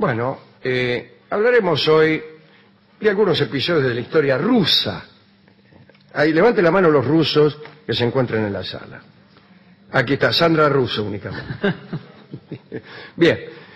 Bueno, hablaremos hoy de algunos episodios de la historia rusa. Ahí, levante la mano los rusos que se encuentran en la sala. Aquí está, Sandra Russo únicamente. Bien.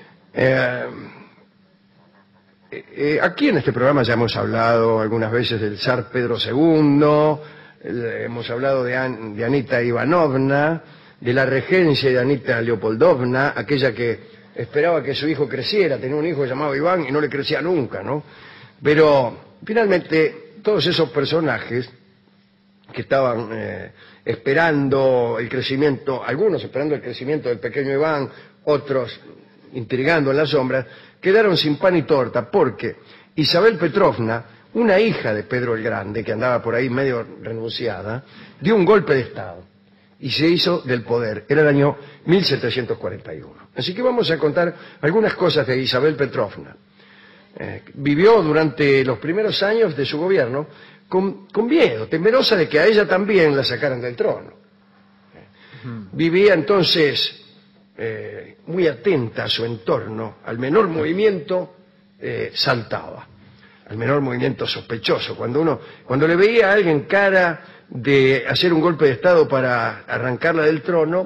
Aquí en este programa ya hemos hablado algunas veces del zar Pedro II, hemos hablado de Anita Ivanovna, de la regencia de Anita Leopoldovna, aquella que esperaba que su hijo creciera, tenía un hijo llamado Iván y no le crecía nunca, ¿no? Pero finalmente todos esos personajes que estaban esperando el crecimiento, algunos esperando el crecimiento del pequeño Iván, otros intrigando en las sombras, quedaron sin pan y torta porque Isabel Petrovna, una hija de Pedro el Grande, que andaba por ahí medio renunciada, dio un golpe de Estado y se hizo del poder. Era el año 1741. Así que vamos a contar algunas cosas de Isabel Petrovna. Vivió durante los primeros años de su gobierno con miedo, temerosa de que a ella también la sacaran del trono. Vivía entonces muy atenta a su entorno, al menor movimiento saltaba, al menor movimiento sospechoso. Cuando le veía a alguien cara de hacer un golpe de Estado para arrancarla del trono,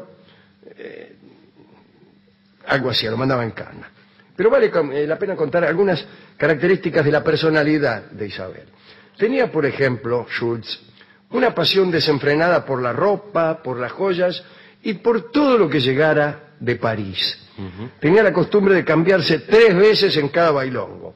algo así, lo mandaba en cana. Pero vale la pena contar algunas características de la personalidad de Isabel. Tenía, por ejemplo, Schultz, una pasión desenfrenada por la ropa, por las joyas y por todo lo que llegara de París. Tenía la costumbre de cambiarse 3 veces en cada bailongo.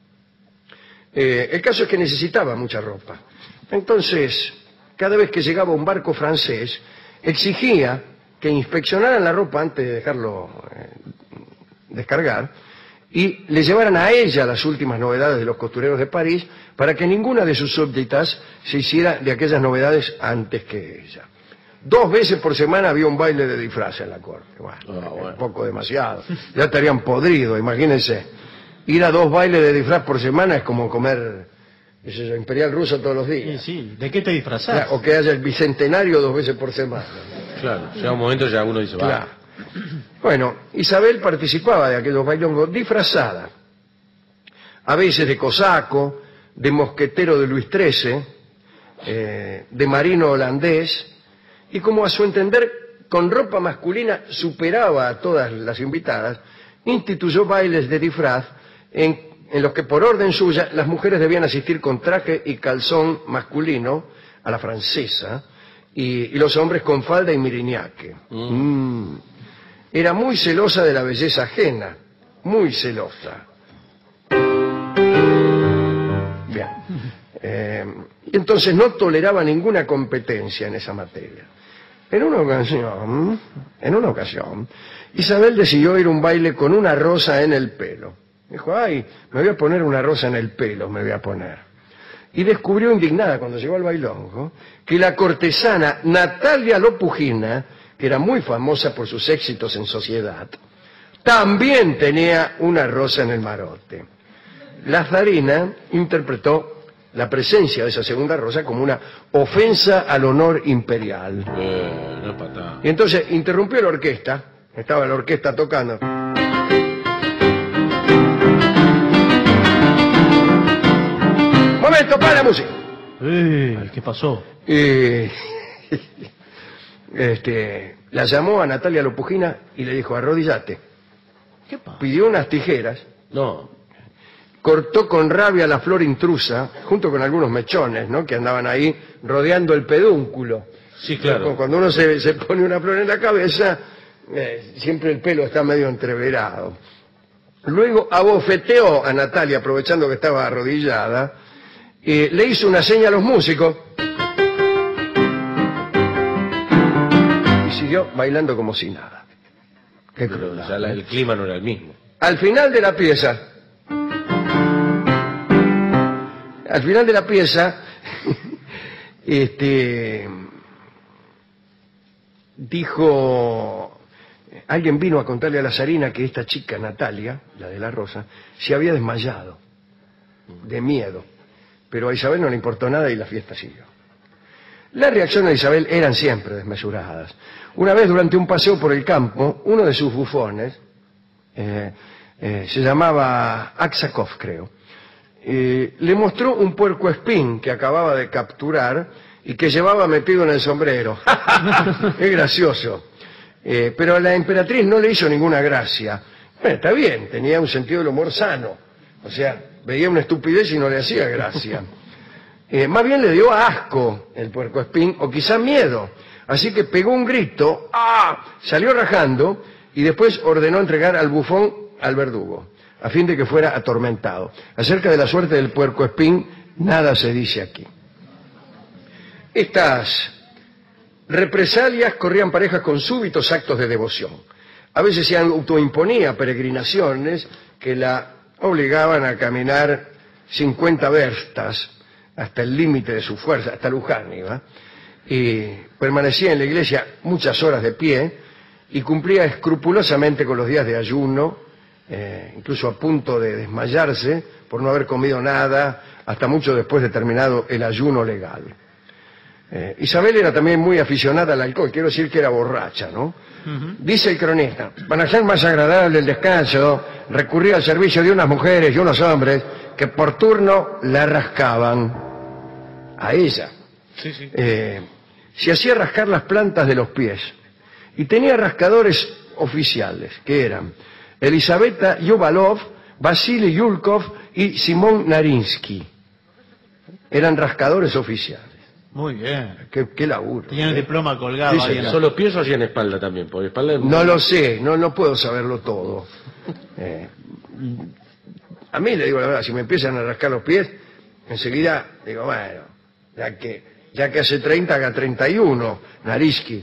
El caso es que necesitaba mucha ropa. Entonces, cada vez que llegaba un barco francés, exigía que inspeccionaran la ropa antes de dejarlo descargar y le llevaran a ella las últimas novedades de los costureros de París para que ninguna de sus súbditas se hiciera de aquellas novedades antes que ella. 2 veces por semana había un baile de disfraz en la corte. Bueno, un poco demasiado. Ya estarían podridos, imagínense. Ir a 2 bailes de disfraz por semana es como comer imperial ruso todos los días. Sí, ¿de qué te disfrazás? O que haya el bicentenario 2 veces por semana. Claro, llega un momento ya uno dice, va. Claro. Bueno, Isabel participaba de aquellos bailongos disfrazada, a veces de cosaco, de mosquetero de Luis XIII, de marino holandés, y como a su entender con ropa masculina superaba a todas las invitadas, instituyó bailes de disfraz en los que por orden suya las mujeres debían asistir con traje y calzón masculino a la francesa y los hombres con falda y miriñaque. Era muy celosa de la belleza ajena, muy celosa. Bien. Y entonces no toleraba ninguna competencia en esa materia. En una ocasión, Isabel decidió ir a un baile con una rosa en el pelo. Dijo, ay, me voy a poner una rosa en el pelo, me voy a poner. Y descubrió indignada cuando llegó al bailongo que la cortesana Natalia Lopugina, que era muy famosa por sus éxitos en sociedad, también tenía una rosa en el marote. La zarina interpretó la presencia de esa segunda rosa como una ofensa al honor imperial. No patá. Y entonces interrumpió la orquesta, estaba la orquesta tocando. ¡Momento, para la música! ¿Qué pasó? La llamó a Natalia Lopugina y le dijo, arrodillate. ¿Qué pasa? Pidió unas tijeras. No. Cortó con rabia la flor intrusa, junto con algunos mechones, ¿no?, que andaban ahí rodeando el pedúnculo. Sí, claro. Cuando uno se pone una flor en la cabeza, siempre el pelo está medio entreverado. Luego abofeteó a Natalia, aprovechando que estaba arrodillada, le hizo una seña a los músicos y siguió bailando como si nada. Qué Pero cruel. ya el clima no era el mismo. Al final de la pieza, dijo, alguien vino a contarle a la zarina que esta chica, Natalia, la de la rosa, se había desmayado de miedo. Pero a Isabel no le importó nada y la fiesta siguió. Las reacciones de Isabel eran siempre desmesuradas. Una vez, durante un paseo por el campo, uno de sus bufones se llamaba Aksakov, creo. Le mostró un puercoespín que acababa de capturar y que llevaba metido en el sombrero. Es gracioso. Pero a la emperatriz no le hizo ninguna gracia. Bueno, está bien, tenía un sentido del humor sano. O sea, veía una estupidez y no le hacía gracia. Más bien le dio asco el puercoespín, o quizá miedo. Así que pegó un grito, ¡ah!, salió rajando y después ordenó entregar al bufón al verdugo, a fin de que fuera atormentado. Acerca de la suerte del puercoespín, nada se dice aquí. Estas represalias corrían parejas con súbitos actos de devoción. A veces se autoimponía peregrinaciones que la obligaban a caminar 50 verstas hasta el límite de su fuerza, hasta Luján iba, y permanecía en la iglesia muchas horas de pie y cumplía escrupulosamente con los días de ayuno, incluso a punto de desmayarse por no haber comido nada hasta mucho después de terminado el ayuno legal. Isabel era también muy aficionada al alcohol, quiero decir que era borracha, ¿no? Dice el cronista, para hacer más agradable el descanso, recurría al servicio de unas mujeres y unos hombres que por turno la rascaban a ella. Sí, sí. Se hacía rascar las plantas de los pies y tenía rascadores oficiales, que eran Elisabetta Yuvalov, Vasily Yulkov y Simón Narinsky. Eran rascadores oficiales. Muy bien. Qué laburo. Tenían el diploma colgado Sí, ahí en la... ¿Solo pies o hacían espalda también? Porque espalda es... No lo sé, no puedo saberlo todo. A mí le digo la verdad, si me empiezan a rascar los pies, enseguida digo, bueno, ya que hace 30, haga 31, Narinsky.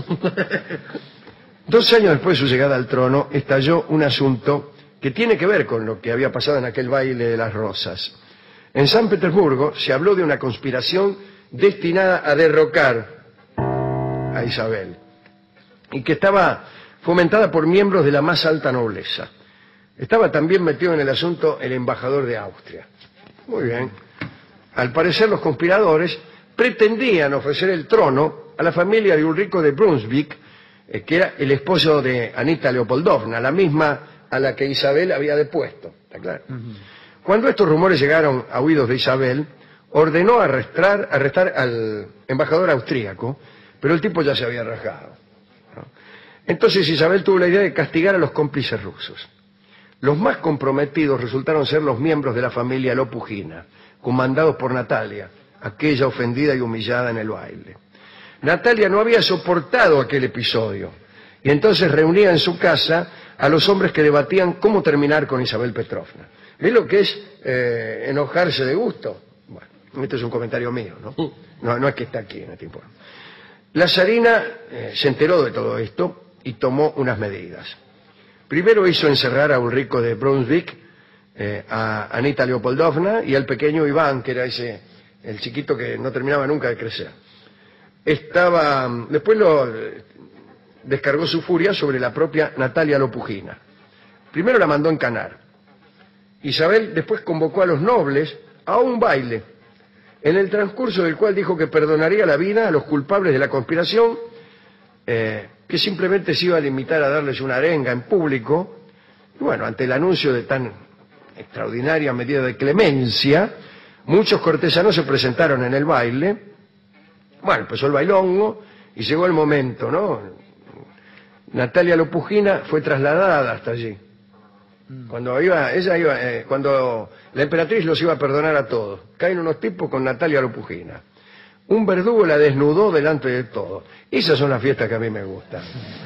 2 años después de su llegada al trono, estalló un asunto que tiene que ver con lo que había pasado en aquel baile de las rosas. En San Petersburgo se habló de una conspiración destinada a derrocar a Isabel y que estaba fomentada por miembros de la más alta nobleza. Estaba también metido en el asunto el embajador de Austria. Muy bien. Al parecer los conspiradores pretendían ofrecer el trono a la familia de Ulrico de Brunswick, que era el esposo de Anita Leopoldovna, la misma a la que Isabel había depuesto. ¿Está claro? Cuando estos rumores llegaron a oídos de Isabel, ordenó arrestar al embajador austríaco, pero el tipo ya se había rajado, ¿no? Entonces Isabel tuvo la idea de castigar a los cómplices rusos. Los más comprometidos resultaron ser los miembros de la familia Lopugina, comandados por Natalia, aquella ofendida y humillada en el baile. Natalia no había soportado aquel episodio y entonces reunía en su casa a los hombres que debatían cómo terminar con Isabel Petrovna. ¿Ves lo que es enojarse de gusto? Bueno, este es un comentario mío, ¿no? No es que está aquí en este informe. La zarina se enteró de todo esto y tomó unas medidas. Primero hizo encerrar a Ulrico de Brunswick, a Anita Leopoldovna y al pequeño Iván, que era el chiquito que no terminaba nunca de crecer. Después descargó su furia sobre la propia Natalia Lopugina. Primero la mandó encanar. Isabel después convocó a los nobles a un baile, en el transcurso del cual dijo que perdonaría la vida a los culpables de la conspiración, que simplemente se iba a limitar a darles una arenga en público. Y bueno, ante el anuncio de tan extraordinaria medida de clemencia, muchos cortesanos se presentaron en el baile. Bueno, empezó el bailongo y llegó el momento, ¿no? Natalia Lopugina fue trasladada hasta allí. Cuando la emperatriz los iba a perdonar a todos, caen unos tipos con Natalia Lopugina. Un verdugo la desnudó delante de todos. Esas son las fiestas que a mí me gustan.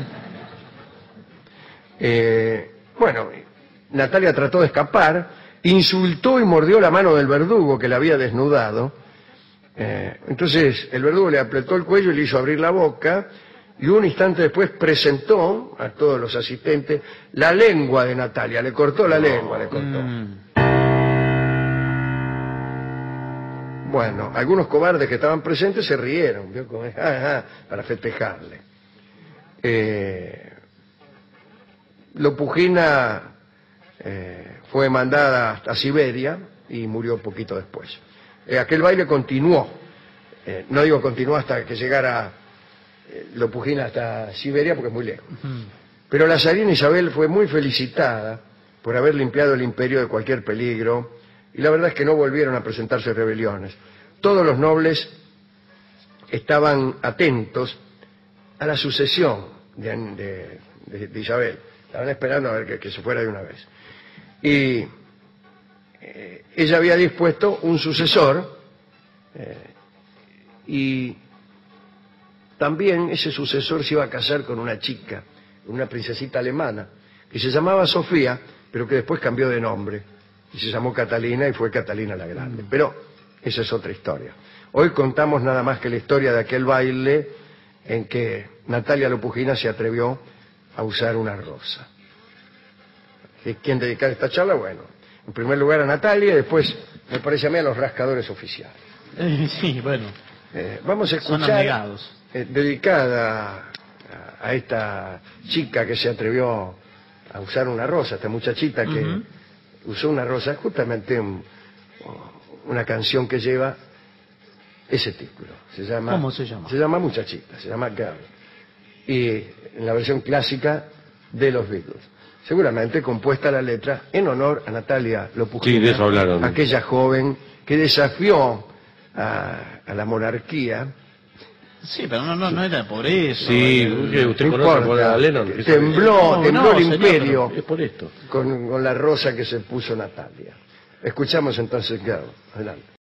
Bueno, Natalia trató de escapar, insultó y mordió la mano del verdugo que la había desnudado. Entonces el verdugo le apretó el cuello y le hizo abrir la boca, y un instante después presentó a todos los asistentes la lengua de Natalia, le cortó la lengua, le cortó. Bueno, algunos cobardes que estaban presentes se rieron, ¿vio? Para festejarle. Lopugina fue mandada hasta Siberia y murió poquito después. Aquel baile continuó, no digo continuó hasta que llegara Lopugina hasta Siberia porque es muy lejos. Pero la zarina Isabel fue muy felicitada por haber limpiado el imperio de cualquier peligro, y la verdad es que no volvieron a presentarse rebeliones. Todos los nobles estaban atentos a la sucesión de Isabel. Estaban esperando a ver que se fuera de una vez. Y ella había dispuesto un sucesor, y también ese sucesor se iba a casar con una chica, una princesita alemana, que se llamaba Sofía, pero que después cambió de nombre, y se llamó Catalina y fue Catalina la Grande. Pero esa es otra historia. Hoy contamos nada más que la historia de aquel baile en que Natalia Lopugina se atrevió a usar una rosa. ¿Quién dedicar esta charla? Bueno, en primer lugar a Natalia y después, me parece a mí, a los rascadores oficiales. Sí, bueno. Vamos a Son escuchar, anegados. dedicada a esta chica que se atrevió a usar una rosa, esta muchachita que usó una rosa, justamente una canción que lleva ese título. ¿Cómo se llama? Se llama Muchachita, se llama Girl. Y en la versión clásica de los Beatles. Seguramente compuesta la letra en honor a Natalia Lopugina, Sí, de eso hablaron. aquella joven que desafió a la monarquía. Sí, pero no era por eso. Sí, usted No conoce por importa. a Lennon. Tembló el señor, imperio Es por esto. con la rosa que se puso Natalia. Escuchamos entonces Girl. Adelante.